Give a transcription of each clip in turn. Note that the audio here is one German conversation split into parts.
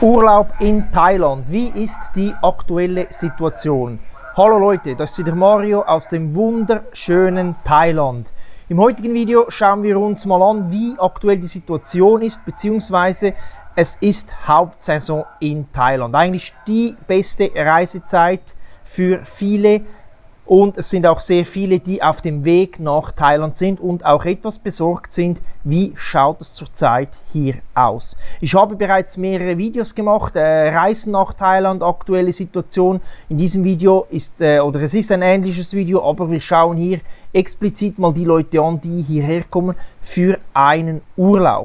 Urlaub in Thailand. Wie ist die aktuelle Situation? Hallo Leute, das ist wieder Mario aus dem wunderschönen Thailand. Im heutigen Video schauen wir uns mal an, wie aktuell die Situation ist, beziehungsweise es ist Hauptsaison in Thailand. Eigentlich die beste Reisezeit für viele und es sind auch sehr viele, die auf dem Weg nach Thailand sind und auch etwas besorgt sind, wie schaut es zurzeit hier aus. Ich habe bereits mehrere Videos gemacht, Reisen nach Thailand, aktuelle Situation. In diesem Video ist, es ist ein ähnliches Video, aber wir schauen hier explizit mal die Leute an, die hierher kommen für einen Urlaub.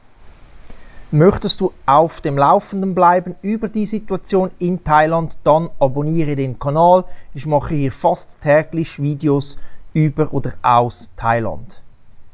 Möchtest du auf dem Laufenden bleiben über die Situation in Thailand, dann abonniere den Kanal. Ich mache hier fast täglich Videos über oder aus Thailand.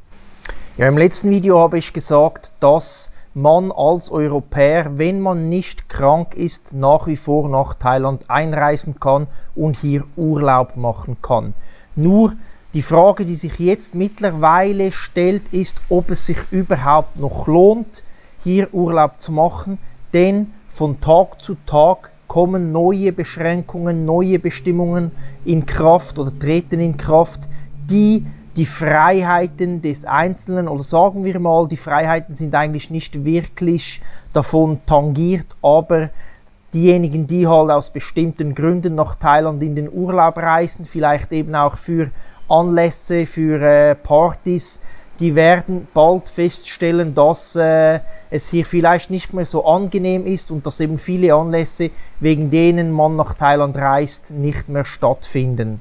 Ja, im letzten Video habe ich gesagt, dass man als Europäer, wenn man nicht krank ist, nach wie vor nach Thailand einreisen kann und hier Urlaub machen kann. Nur die Frage, die sich jetzt mittlerweile stellt, ist, ob es sich überhaupt noch lohnt, hier Urlaub zu machen, denn von Tag zu Tag kommen neue Beschränkungen, neue Bestimmungen in Kraft oder treten in Kraft, die die Freiheiten des Einzelnen, oder sagen wir mal, die Freiheiten sind eigentlich nicht wirklich davon tangiert, aber diejenigen, die halt aus bestimmten Gründen nach Thailand in den Urlaub reisen, vielleicht eben auch für Anlässe, für Partys, die werden bald feststellen, dass es hier vielleicht nicht mehr so angenehm ist und dass eben viele Anlässe, wegen denen man nach Thailand reist, nicht mehr stattfinden.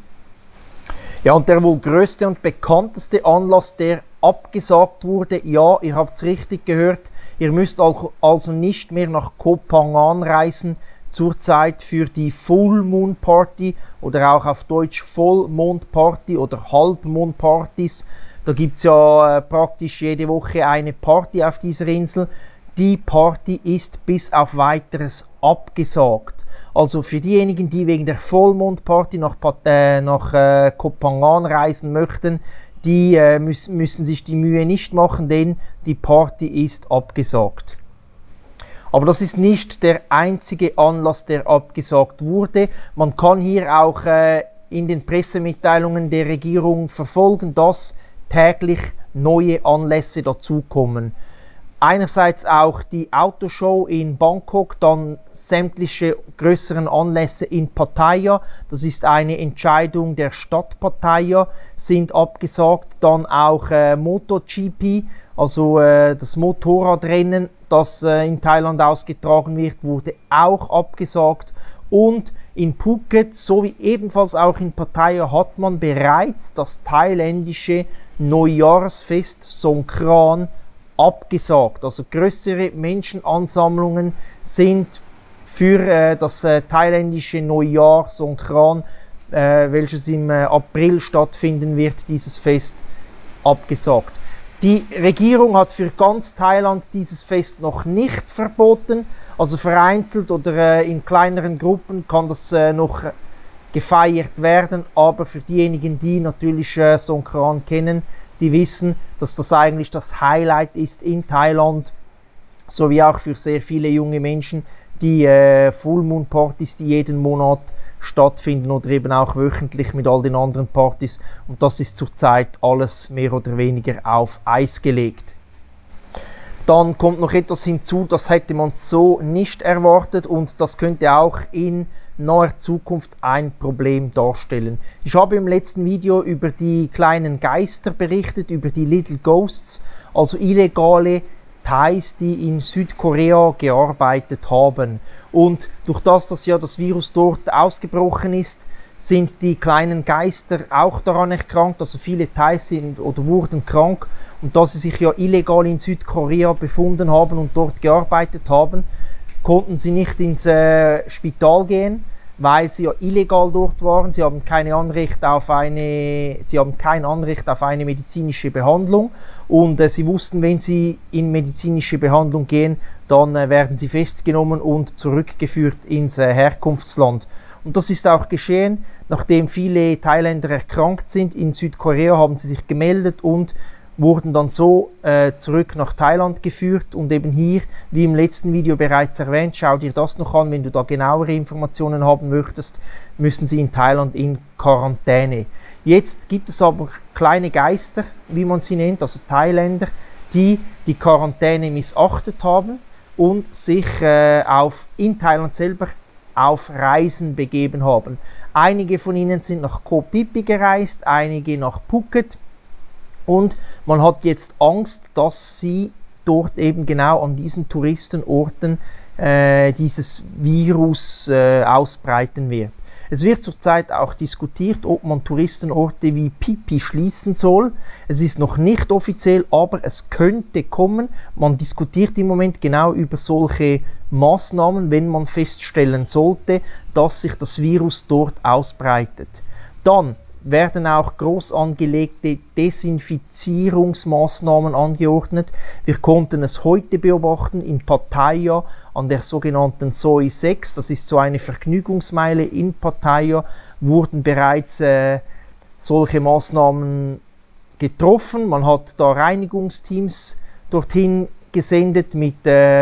Ja, und der wohl größte und bekannteste Anlass, der abgesagt wurde, ja, ihr habt es richtig gehört, ihr müsst also nicht mehr nach Koh Phangan reisen, zurzeit für die Full Moon Party oder auch auf Deutsch Vollmond Party oder Halbmond-Partys. Da gibt es ja praktisch jede Woche eine Party auf dieser Insel. Die Party ist bis auf Weiteres abgesagt. Also für diejenigen, die wegen der Vollmondparty nach Koh Phangan reisen möchten, die müssen sich die Mühe nicht machen, denn die Party ist abgesagt. Aber das ist nicht der einzige Anlass, der abgesagt wurde. Man kann hier auch in den Pressemitteilungen der Regierung verfolgen, dass täglich neue Anlässe dazukommen. Einerseits auch die Autoshow in Bangkok, dann sämtliche größeren Anlässe in Pattaya, das ist eine Entscheidung der Stadt Pattaya, sind abgesagt. Dann auch MotoGP, also das Motorradrennen, das in Thailand ausgetragen wird, wurde auch abgesagt. Und in Phuket sowie ebenfalls auch in Pattaya hat man bereits das thailändische Neujahrsfest Songkran abgesagt. Also größere Menschenansammlungen sind für das thailändische Neujahr Songkran, welches im April stattfinden wird, dieses Fest abgesagt. Die Regierung hat für ganz Thailand dieses Fest noch nicht verboten, also vereinzelt oder in kleineren Gruppen kann das noch gefeiert werden, aber für diejenigen, die natürlich Songkran kennen, die wissen, dass das eigentlich das Highlight ist in Thailand, sowie auch für sehr viele junge Menschen die Full Moon Partys, die jeden Monat stattfinden oder eben auch wöchentlich mit all den anderen Partys, und das ist zurzeit alles mehr oder weniger auf Eis gelegt. Dann kommt noch etwas hinzu, das hätte man so nicht erwartet und das könnte auch in naher Zukunft ein Problem darstellen. Ich habe im letzten Video über die kleinen Geister berichtet, über die Little Ghosts, also illegale Thais, die in Südkorea gearbeitet haben. Und durch das, dass ja das Virus dort ausgebrochen ist, sind die kleinen Geister auch daran erkrankt. Also viele Thais sind oder wurden krank, und da sie sich ja illegal in Südkorea befunden haben und dort gearbeitet haben, konnten sie nicht ins Spital gehen, weil sie ja illegal dort waren. Sie haben kein Anrecht auf eine medizinische Behandlung, und sie wussten, wenn sie in medizinische Behandlung gehen, dann werden sie festgenommen und zurückgeführt ins Herkunftsland. Und das ist auch geschehen. Nachdem viele Thailänder erkrankt sind in Südkorea, haben sie sich gemeldet und wurden dann so zurück nach Thailand geführt und eben hier, wie im letzten Video bereits erwähnt, schau dir das noch an, wenn du da genauere Informationen haben möchtest, müssen sie in Thailand in Quarantäne. Jetzt gibt es aber kleine Geister, wie man sie nennt, also Thailänder, die die Quarantäne missachtet haben und sich in Thailand selber auf Reisen begeben haben. Einige von ihnen sind nach Koh Phi Phi gereist, einige nach Phuket und man hat jetzt Angst, dass sie dort eben genau an diesen Touristenorten dieses Virus ausbreiten wird. Es wird zurzeit auch diskutiert, ob man Touristenorte wie Phi Phi schließen soll. Es ist noch nicht offiziell, aber es könnte kommen. Man diskutiert im Moment genau über solche Maßnahmen, wenn man feststellen sollte, dass sich das Virus dort ausbreitet. Dann werden auch groß angelegte Desinfizierungsmaßnahmen angeordnet. Wir konnten es heute beobachten in Pattaya an der sogenannten Soi 6, das ist so eine Vergnügungsmeile in Pattaya, wurden bereits solche Maßnahmen getroffen. Man hat da Reinigungsteams dorthin gesendet mit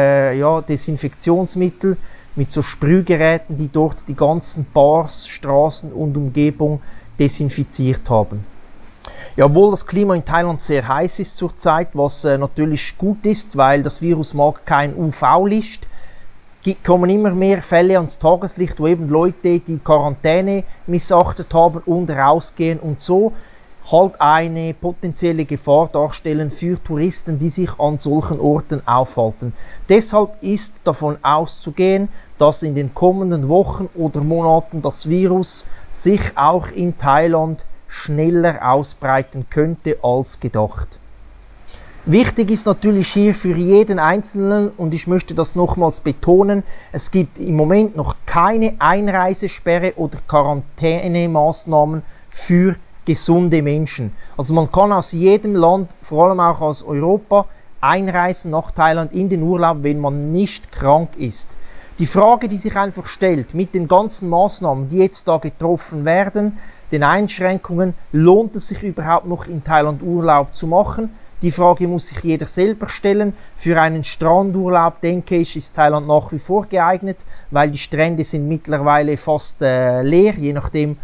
Desinfektionsmittel, mit so Sprühgeräten, die dort die ganzen Bars, Straßen und Umgebung desinfiziert haben. Ja, obwohl das Klima in Thailand sehr heiß ist zurzeit, was natürlich gut ist, weil das Virus mag kein UV-Licht, kommen immer mehr Fälle ans Tageslicht, wo eben Leute die Quarantäne missachtet haben und rausgehen und so halt eine potenzielle Gefahr darstellen für Touristen, die sich an solchen Orten aufhalten. Deshalb ist davon auszugehen, dass in den kommenden Wochen oder Monaten das Virus sich auch in Thailand schneller ausbreiten könnte als gedacht. Wichtig ist natürlich hier für jeden Einzelnen, und ich möchte das nochmals betonen, es gibt im Moment noch keine Einreisesperre oder Quarantänemaßnahmen für gesunde Menschen. Also man kann aus jedem Land, vor allem auch aus Europa, einreisen nach Thailand in den Urlaub, wenn man nicht krank ist. Die Frage, die sich einfach stellt, mit den ganzen Maßnahmen, die jetzt da getroffen werden, den Einschränkungen, lohnt es sich überhaupt noch in Thailand Urlaub zu machen? Die Frage muss sich jeder selber stellen. Für einen Strandurlaub, denke ich, ist Thailand nach wie vor geeignet, weil die Strände sind mittlerweile fast leer, je nachdem,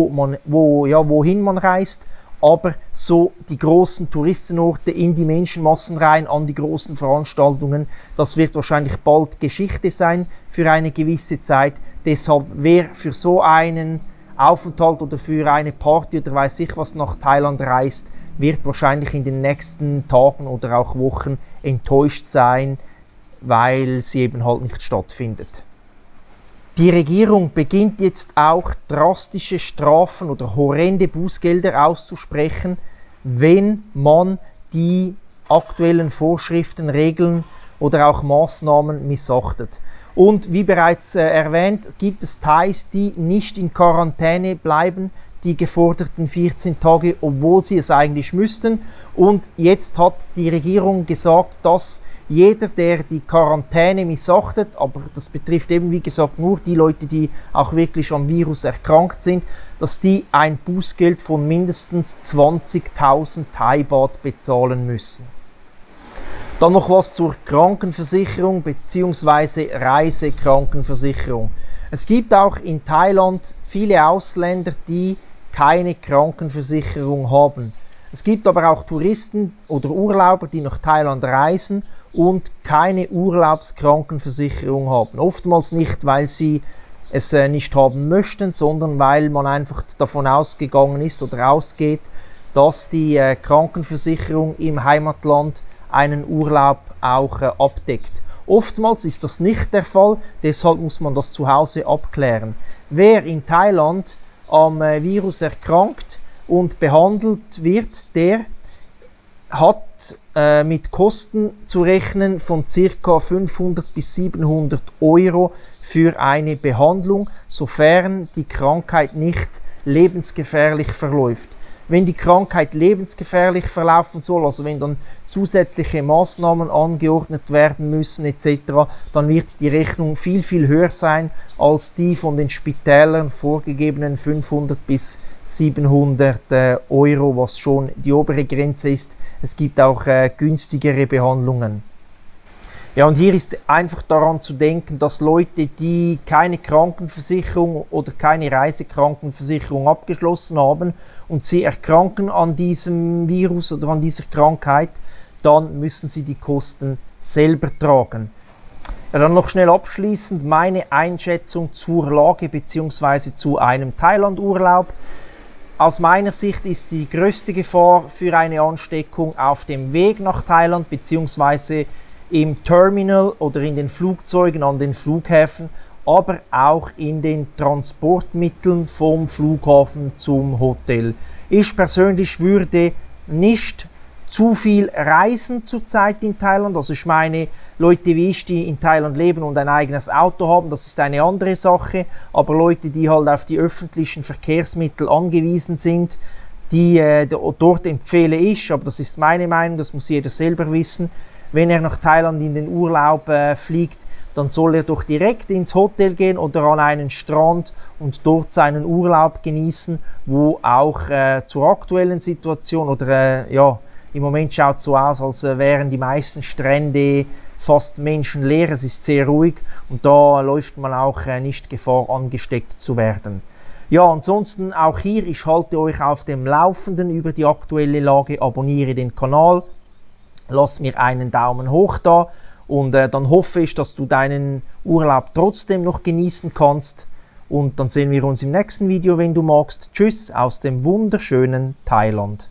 wohin man reist. Aber so die großen Touristenorte in die Menschenmassen rein, an die großen Veranstaltungen, das wird wahrscheinlich bald Geschichte sein für eine gewisse Zeit. Deshalb, wer für so einen Aufenthalt oder für eine Party oder weiß ich was nach Thailand reist, wird wahrscheinlich in den nächsten Tagen oder auch Wochen enttäuscht sein, weil sie eben halt nicht stattfindet. Die Regierung beginnt jetzt auch drastische Strafen oder horrende Bußgelder auszusprechen, wenn man die aktuellen Vorschriften, Regeln oder auch Maßnahmen missachtet. Und wie bereits erwähnt, gibt es Thais, die nicht in Quarantäne bleiben, die geforderten 14 Tage, obwohl sie es eigentlich müssten. Und jetzt hat die Regierung gesagt, dass jeder, der die Quarantäne missachtet, aber das betrifft eben wie gesagt nur die Leute, die auch wirklich am Virus erkrankt sind, dass die ein Bußgeld von mindestens 20.000 Thai-Baht bezahlen müssen. Dann noch was zur Krankenversicherung bzw. Reisekrankenversicherung. Es gibt auch in Thailand viele Ausländer, die keine Krankenversicherung haben. Es gibt aber auch Touristen oder Urlauber, die nach Thailand reisen und keine Urlaubskrankenversicherung haben. Oftmals nicht, weil sie es nicht haben möchten, sondern weil man einfach davon ausgegangen ist oder ausgeht, dass die Krankenversicherung im Heimatland einen Urlaub auch abdeckt. Oftmals ist das nicht der Fall, deshalb muss man das zu Hause abklären. Wer in Thailand am Virus erkrankt und behandelt wird, der hat mit Kosten zu rechnen von ca. 500 bis 700 Euro für eine Behandlung, sofern die Krankheit nicht lebensgefährlich verläuft. Wenn die Krankheit lebensgefährlich verlaufen soll, also wenn dann zusätzliche Maßnahmen angeordnet werden müssen etc., dann wird die Rechnung viel, viel höher sein als die von den Spitälern vorgegebenen 500 bis 700 Euro, was schon die obere Grenze ist. Es gibt auch günstigere Behandlungen. Ja, und hier ist einfach daran zu denken, dass Leute, die keine Krankenversicherung oder keine Reisekrankenversicherung abgeschlossen haben und sie erkranken an diesem Virus oder an dieser Krankheit, dann müssen sie die Kosten selber tragen. Ja, dann noch schnell abschließend meine Einschätzung zur Lage bzw. zu einem Thailand-Urlaub. Aus meiner Sicht ist die größte Gefahr für eine Ansteckung auf dem Weg nach Thailand bzw. im Terminal oder in den Flugzeugen an den Flughäfen, aber auch in den Transportmitteln vom Flughafen zum Hotel. Ich persönlich würde nicht zu viel reisen zurzeit in Thailand. Also ich meine, Leute wie ich, die in Thailand leben und ein eigenes Auto haben, das ist eine andere Sache. Aber Leute, die halt auf die öffentlichen Verkehrsmittel angewiesen sind, dort empfehle ich, aber das ist meine Meinung, das muss jeder selber wissen, wenn er nach Thailand in den Urlaub fliegt, dann soll er doch direkt ins Hotel gehen oder an einen Strand und dort seinen Urlaub genießen, wo auch zur aktuellen Situation oder ja, im Moment schaut es so aus, als wären die meisten Strände fast menschenleer, es ist sehr ruhig und da läuft man auch nicht Gefahr, angesteckt zu werden. Ja, ansonsten auch hier, ich halte euch auf dem Laufenden über die aktuelle Lage, abonniere den Kanal, lass mir einen Daumen hoch da und dann hoffe ich, dass du deinen Urlaub trotzdem noch genießen kannst und dann sehen wir uns im nächsten Video, wenn du magst. Tschüss aus dem wunderschönen Thailand.